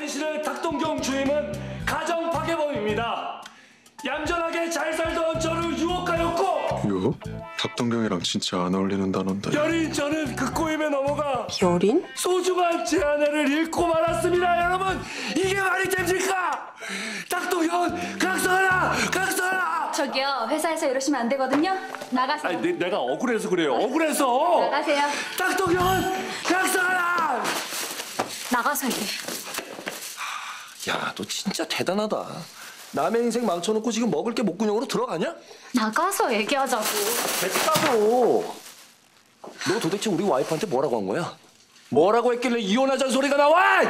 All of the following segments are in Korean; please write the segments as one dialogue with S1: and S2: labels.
S1: 당신의 닭동경 주임은 가정 파괴범입니다. 얌전하게 잘 살던 저를 유혹하였고
S2: 유혹? 닭동경이랑 진짜 안 어울리는 단어인데.
S1: 여린 저는 그 꼬임에 넘어가
S3: 여린?
S1: 소중한 제 아내를 잃고 말았습니다. 여러분, 이게 말이 됩니까? 닭동경은 각성하라! 각성하라!
S4: 저기요, 회사에서 이러시면 안 되거든요. 나가세요.
S1: 아니, 내가 억울해서 그래요. 억울해서.
S4: 나가세요.
S1: 닭동경은 각성하라!
S4: 나가서 얘기해.
S5: 야, 너 진짜 대단하다. 남의 인생 망쳐놓고 지금 먹을 게 목구멍으로 들어가냐?
S4: 나가서 얘기하자고.
S5: 됐다고. 너 도대체 우리 와이프한테 뭐라고 한 거야? 뭐라고 했길래 이혼하자는 소리가 나와?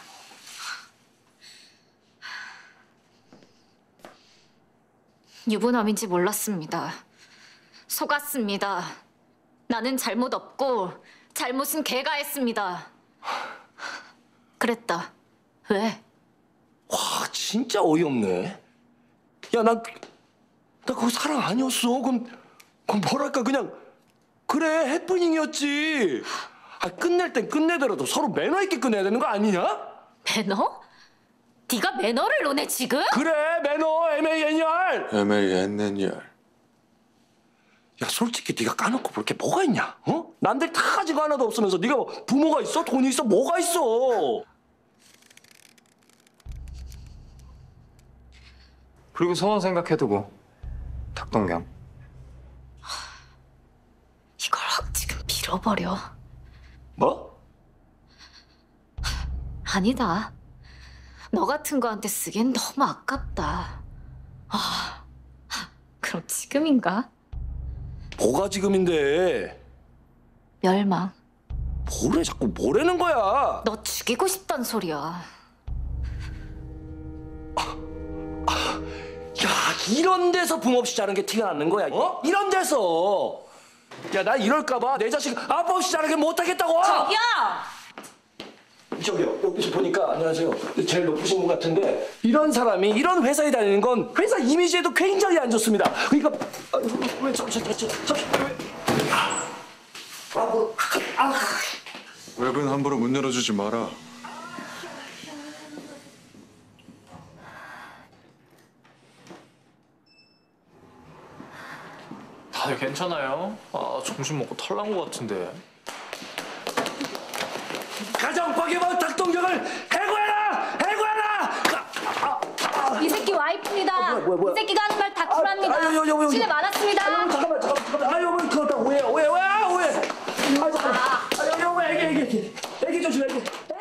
S4: 유부남인지 몰랐습니다. 속았습니다. 나는 잘못 없고 잘못은 걔가 했습니다. 그랬다. 왜?
S5: 와, 진짜 어이없네. 야, 나 그거 사랑 아니었어. 그럼 뭐랄까, 그냥 그래, 해프닝이었지. 아, 끝낼 땐 끝내더라도 서로 매너 있게 끝내야 되는 거 아니냐?
S4: 매너? 네가 매너를 논해 지금?
S5: 그래, 매너, MANR.
S2: MANNER.
S5: 야, 솔직히 네가 까놓고 볼 게 뭐가 있냐? 어? 남들 다 가지고 하나도 없으면서 네가 뭐 부모가 있어? 돈이 있어? 뭐가 있어?
S6: 그리고 소원 생각해두고 닭동경.
S4: 이걸 확 지금 빌어버려.
S5: 뭐?
S4: 아니다. 너 같은 거한테 쓰기엔 너무 아깝다. 그럼 지금인가?
S5: 뭐가 지금인데?
S4: 멸망.
S5: 뭐래, 자꾸 뭐라는 거야?
S4: 너 죽이고 싶단 소리야.
S5: 야, 이런 데서 붕없이 자른 게 티가 나는 거야. 어? 이런 데서. 야, 나 이럴까봐 내 자식 아빠 없이 자르게 못하겠다고.
S4: 저기요!
S5: 저기요, 여기서 보니까 안녕하세요. 제일 높으신 분 같은데 이런 사람이 이런 회사에 다니는 건 회사 이미지에도 굉장히 안 좋습니다. 그러니까 왜
S2: 웹은 함부로 문 열어주지 마라.
S6: 다들 괜찮아요? 아, 점심 먹고 탈난 것 같은데.
S1: 가정 파괴범 닭동경을 해고해라! 해고해라!
S4: 이 새끼 와이프입니다.
S5: 뭐야.
S4: 이 새끼가 하는 말 다 쿨합니다.
S5: 여보.
S4: 실례 많았습니다.
S5: 잠깐만. 아, 여보, 그거 다 오해. 아, 잠깐만. 아, 여보, 애기 조심해.